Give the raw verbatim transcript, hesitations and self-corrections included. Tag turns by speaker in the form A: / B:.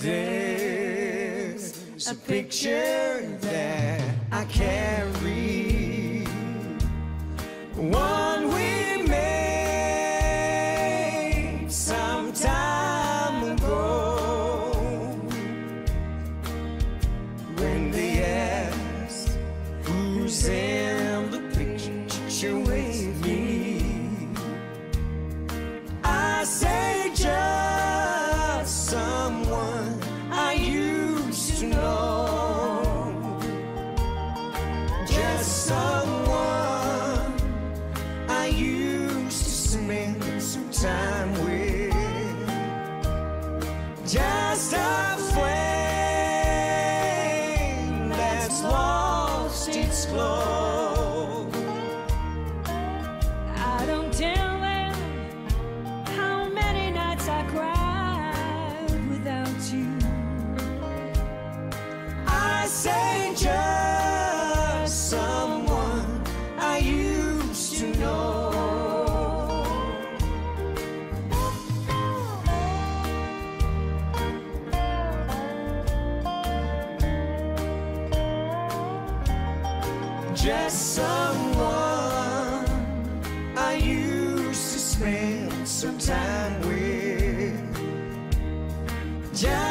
A: There's a picture that I carry, one we made some time ago, when they asked who's in the picture with me, I say just someone I used to know, just someone I used to spend some time with, just a flame that's lost its glow.
B: I don't tell them how many nights I cried without you.
A: I say just someone I used to know. Just someone I used to spend some time with. Just